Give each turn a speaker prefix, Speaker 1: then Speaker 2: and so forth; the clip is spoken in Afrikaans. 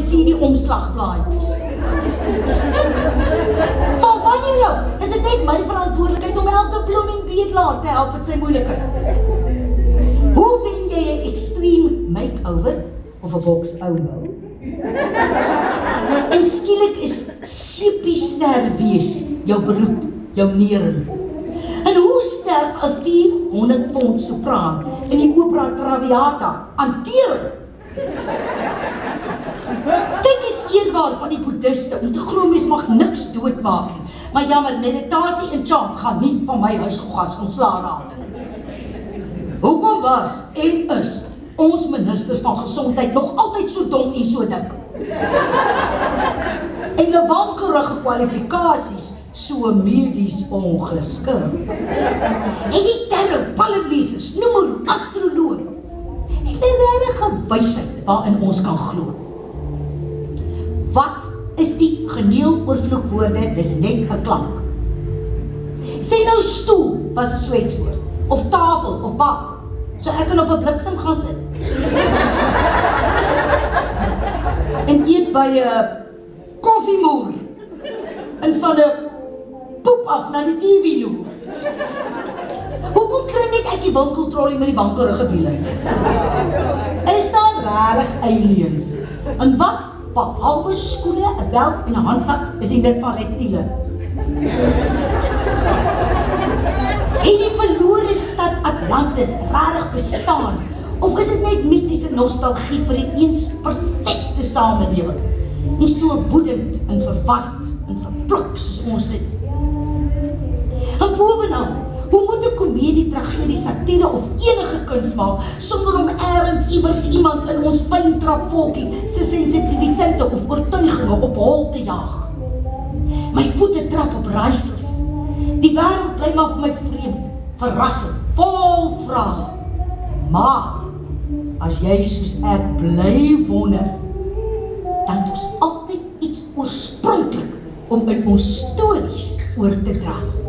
Speaker 1: is hier die omslagblaadjies. Van wanneer af is dit net my verantwoordelikheid om elke bloeming bedelaar te help met sy moeilikheid? Hoe wen jy 'n extreme makeover of 'n boks oumou? En skielik is sepiester wees jou beroep, jou nering. En hoe sterf 'n 400 pond sopraan in die Opera Traviata aan tering? Kyk is eerbaar van die boeddhiste om te glo mens mag niks doodmaak nie. Maar jammer, meditasie en chants gaan nie van my huisgas ontslae raak. Hoekom was en is ons ministers van gesondheid nog altyd so dom en so dik? En hulle wankelrige kwalifikasies so medies ongeskik. En die tarot, palmleesers, numeroe, astroloog, het hulle regtig wysheid waarin ons kan glo. Wat is die geneel oor vloekwoorde? Dis net 'n klank. Sê nou stoel was 'n Sweetswoord, of tafel of bak, so ek kan op 'n bliksem gaan sit. En eet by 'n koffiemoer en van 'n poep af na die TV loer. Hoekom kry net ek die winkeltrollie met die wankelrige wiele? Is daar regtig aliens? En wat behalwe skoene, 'n belt en 'n handsak is dit van reptiele? En die verlore stad Atlantis regtig bestaan? Of is dit net mitiese nostalgie vir die eens perfekte samelewing? Nie so woedend en verward en verpluk soos ons het. En bovenal, hoe moet 'n komedie, tragedie, satire of enige kuns maak sonder om ergens iewers iemand in ons fyntrap volkie se sensitiwiteite of oortuigings op hol te jaag? My voete trap op raaisels. Die wêreld bly maar vir my vreemd, verrassend, vol vrae. Maar as jy soos ek bly wonder, dan het ons altyd iets oorspronklik om in ons stories oor te dra.